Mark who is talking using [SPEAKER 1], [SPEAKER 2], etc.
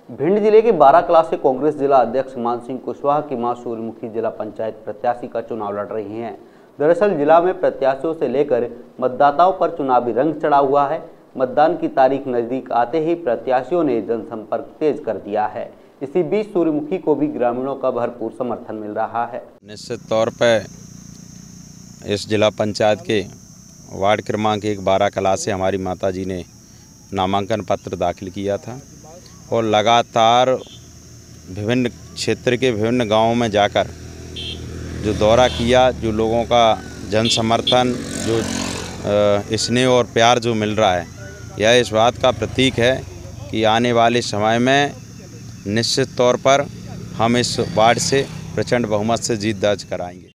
[SPEAKER 1] भिंड जिले के 12 क्लास से कांग्रेस जिला अध्यक्ष मान सिंह कुशवाहा की मां सूर्यमुखी जिला पंचायत प्रत्याशी का चुनाव लड़ रही हैं। दरअसल जिला में प्रत्याशियों से लेकर मतदाताओं पर चुनावी रंग चढ़ा हुआ है। मतदान की तारीख नजदीक आते ही प्रत्याशियों ने जनसंपर्क तेज कर दिया है। इसी बीच सूर्यमुखी को भी ग्रामीणों का भरपूर समर्थन मिल रहा है।
[SPEAKER 2] निश्चित तौर पर इस जिला पंचायत के वार्ड क्रमांक 12 क्लास से हमारी माताजी ने नामांकन पत्र दाखिल किया था और लगातार विभिन्न क्षेत्र के विभिन्न गांवों में जाकर जो दौरा किया, जो लोगों का जन समर्थन, जो स्नेह और प्यार जो मिल रहा है, यह इस बात का प्रतीक है कि आने वाले समय में निश्चित तौर पर हम इस वार्ड से प्रचंड बहुमत से जीत दर्ज कराएंगे।